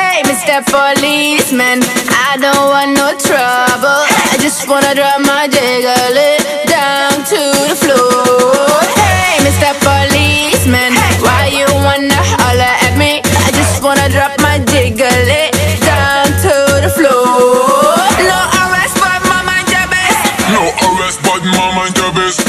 Hey, Mr. Policeman, I don't want no trouble. I just wanna drop my jiggle it down to the floor. Hey, Mr. Policeman, why you wanna holler at me? I just wanna drop my jiggle it down to the floor. No arrest, but my mind your best. No arrest, but my mind your best.